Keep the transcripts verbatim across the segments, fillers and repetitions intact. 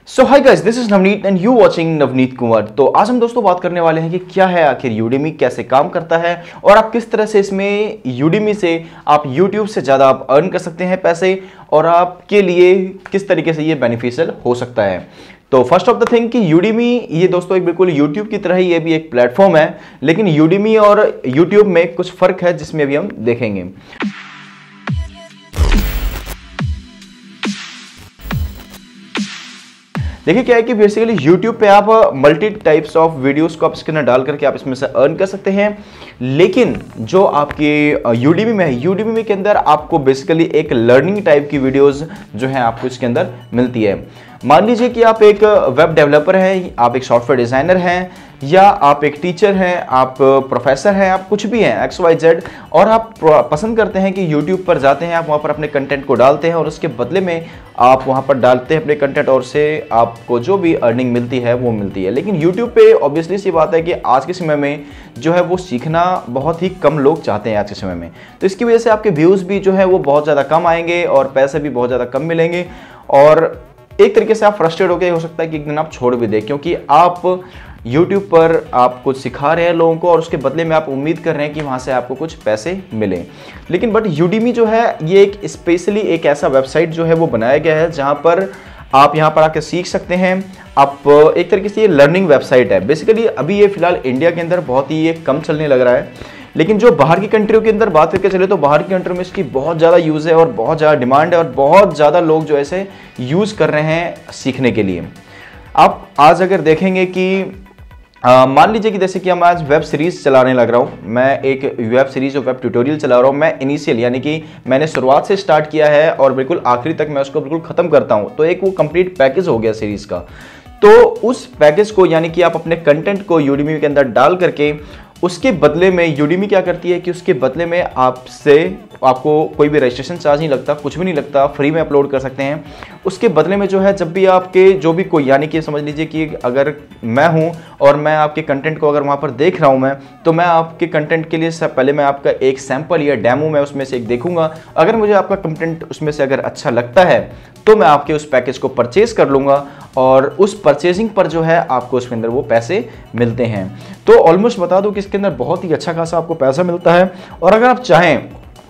So hi guys, this is Navneet and you watching Navneet Kunwar. तो आज हम दोस्तों बात करने वाले हैं कि क्या है आखिर यूडेमी, कैसे काम करता है और आप किस तरह से इसमें यूडेमी से आप यूट्यूब से ज़्यादा आप अर्न कर सकते हैं पैसे और आपके लिए किस तरीके से ये बेनिफिशियल हो सकता है। तो फर्स्ट ऑफ द थिंग कि यूडेमी ये दोस्तों एक बिल्कुल यूट्यूब की तरह ही ये भी एक प्लेटफॉर्म है, लेकिन यूडेमी और यूट्यूब में कुछ फ़र्क है जिसमें अभी हम देखेंगे। देखिए क्या है कि बेसिकली YouTube पे आप मल्टी टाइप्स ऑफ वीडियोस को आप इसके अंदर डाल करके आप इसमें से अर्न कर सकते हैं, लेकिन जो आपके यूडेमी में है, यूडेमी के अंदर आपको बेसिकली एक लर्निंग टाइप की वीडियोस जो है आपको इसके अंदर मिलती है। मान लीजिए कि आप एक वेब डेवलपर हैं, आप एक सॉफ्टवेयर डिज़ाइनर हैं, या आप एक टीचर हैं, आप प्रोफेसर हैं, आप कुछ भी हैं एक्स वाई जेड, और आप पसंद करते हैं कि यूट्यूब पर जाते हैं, आप वहाँ पर अपने कंटेंट को डालते हैं और उसके बदले में आप वहाँ पर डालते हैं अपने कंटेंट और से आपको जो भी अर्निंग मिलती है वो मिलती है। लेकिन यूट्यूब पे ऑब्वियसली सी बात है कि आज के समय में जो है वो सीखना बहुत ही कम लोग चाहते हैं आज के समय में, तो इसकी वजह से आपके व्यूज़ भी जो है वो बहुत ज़्यादा कम आएंगे और पैसे भी बहुत ज़्यादा कम मिलेंगे और एक तरीके से आप फ्रस्ट्रेट होकर हो सकता है कि एक दिन आप छोड़ भी दें, क्योंकि आप YouTube पर आप कुछ सिखा रहे हैं लोगों को और उसके बदले में आप उम्मीद कर रहे हैं कि वहाँ से आपको कुछ पैसे मिलें। लेकिन बट यूडेमी जो है ये एक स्पेशली एक ऐसा वेबसाइट जो है वो बनाया गया है जहाँ पर आप यहाँ पर आके सीख सकते हैं। आप एक तरीके से ये लर्निंग वेबसाइट है। बेसिकली अभी ये फिलहाल इंडिया के अंदर बहुत ही ये कम चलने लग रहा है, लेकिन जो बाहर की कंट्रियों के अंदर बात करके चले तो बाहर की कंट्री में इसकी बहुत ज़्यादा यूज़ है और बहुत ज़्यादा डिमांड है और बहुत ज़्यादा लोग जो ऐसे यूज़ कर रहे हैं सीखने के लिए। आप आज अगर देखेंगे कि Uh, मान लीजिए कि जैसे कि हम आज वेब सीरीज़ चलाने लग रहा हूँ, मैं एक वेब सीरीज़ और वेब ट्यूटोरियल चला रहा हूँ। मैं इनिशियल यानी कि मैंने शुरुआत से स्टार्ट किया है और बिल्कुल आखिरी तक मैं उसको बिल्कुल ख़त्म करता हूँ, तो एक वो कंप्लीट पैकेज हो गया सीरीज़ का। तो उस पैकेज को यानी कि आप अपने कंटेंट को यूडेमी के अंदर डाल करके उसके बदले में यूडेमी क्या करती है कि उसके बदले में आपसे आपको कोई भी रजिस्ट्रेशन चार्ज नहीं लगता, कुछ भी नहीं लगता, फ्री में अपलोड कर सकते हैं। उसके बदले में जो है जब भी आपके जो भी कोई यानी कि समझ लीजिए कि अगर मैं हूं और मैं आपके कंटेंट को अगर वहां पर देख रहा हूं मैं तो मैं आपके कंटेंट के लिए सब पहले मैं आपका एक सैंपल या डेमो मैं उसमें से एक देखूंगा। अगर मुझे आपका कंटेंट उसमें से अगर अच्छा लगता है तो मैं आपके उस पैकेज को परचेज कर लूँगा और उस परचेजिंग पर जो है आपको उसके अंदर वो पैसे मिलते हैं। तो ऑलमोस्ट बता दो कि इसके अंदर बहुत ही अच्छा खासा आपको पैसा मिलता है और अगर आप चाहें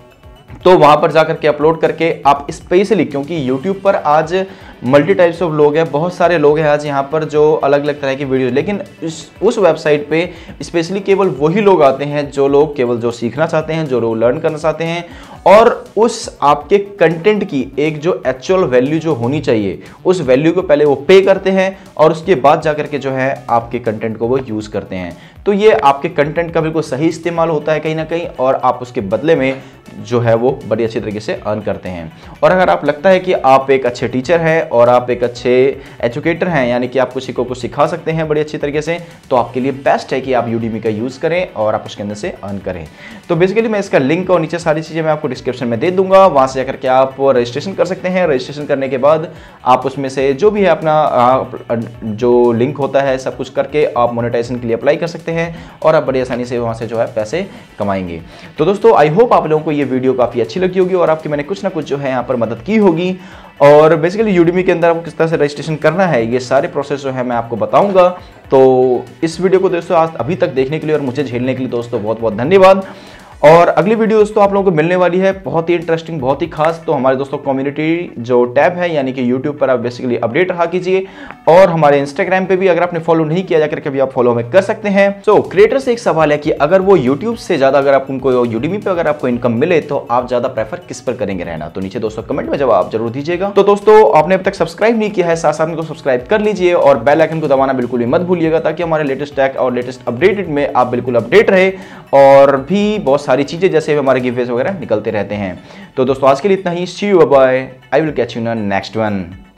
तो वहां पर जाकर के अपलोड करके आप स्पेशली, क्योंकि YouTube पर आज मल्टी टाइप्स ऑफ लोग हैं, बहुत सारे लोग हैं आज यहाँ पर जो अलग अलग तरह की वीडियो, लेकिन इस उस वेबसाइट पे स्पेशली केवल वही लोग आते हैं जो लोग केवल जो सीखना चाहते हैं, जो लोग लर्न करना चाहते हैं और उस आपके कंटेंट की एक जो एक्चुअल वैल्यू जो होनी चाहिए उस वैल्यू को पहले वो पे करते हैं और उसके बाद जाकर के जो है आपके कंटेंट को वो यूज़ करते हैं। तो ये आपके कंटेंट का बिल्कुल सही इस्तेमाल होता है कहीं ना कहीं और आप उसके बदले में जो है वो बड़ी अच्छी तरीके से अर्न करते हैं। और अगर आप लगता है कि आप एक अच्छे टीचर हैं और आप एक अच्छे एजुकेटर हैं, यानी कि आप किसी को कुछ सिखा सकते हैं बड़ी अच्छी तरीके से, तो आपके लिए बेस्ट है कि आप यूडेमी का यूज़ करें और आप उसके अंदर से अर्न करें। तो बेसिकली मैं इसका लिंक और नीचे सारी चीज़ें मैं आपको डिस्क्रिप्शन में दे दूंगा, वहाँ से जाकर के आप रजिस्ट्रेशन कर सकते हैं। रजिस्ट्रेशन करने के बाद आप उसमें से जो भी है अपना जो लिंक होता है सब कुछ करके आप मोनेटाइजेशन के लिए अप्लाई कर सकते हैं और आप बड़ी आसानी से वहाँ से जो है पैसे कमाएंगे। तो दोस्तों आई होप आप लोगों को ये वीडियो काफ़ी अच्छी लगी होगी और आपकी मैंने कुछ ना कुछ जो है यहाँ पर मदद की होगी। और बेसिकली यूडेमी के अंदर आपको किस तरह से रजिस्ट्रेशन करना है ये सारे प्रोसेस जो है मैं आपको बताऊंगा। तो इस वीडियो को दोस्तों आज अभी तक देखने के लिए और मुझे झेलने के लिए दोस्तों बहुत बहुत धन्यवाद। और अगली वीडियो दोस्तों आप लोगों को मिलने वाली है बहुत ही इंटरेस्टिंग, बहुत ही खास। तो हमारे दोस्तों कम्युनिटी जो टैब है यानी कि यूट्यूब पर आप बेसिकली अपडेट रहा कीजिए और हमारे इंस्टाग्राम पे भी अगर आपने फॉलो नहीं किया जाकर कभी आप फॉलो हमें कर सकते हैं। सो क्रिएटर से एक सवाल है कि अगर वो यूट्यूब से ज़्यादा अगर आप उनको यूडेमी पे अगर आपको इनकम मिले तो आप ज़्यादा प्रेफर किस पर करेंगे रहना, तो नीचे दोस्तों कमेंट में जवाब जरूर दीजिएगा। तो दोस्तों आपने अब तक सब्सक्राइब नहीं किया है साथ साथ में तो सब्सक्राइब कर लीजिए और बेल आइकन को दबाना बिल्कुल भी मत भूलिएगा ताकि हमारे लेटेस्ट टैग और लेटेस्ट अपडेटेड में आप बिल्कुल अपडेट रहे और भी बहुत सारी चीज़ें जैसे हमारे गिवेज वगैरह निकलते रहते हैं। तो दोस्तों आज के लिए इतना ही। See you, bye, I will catch you in next one.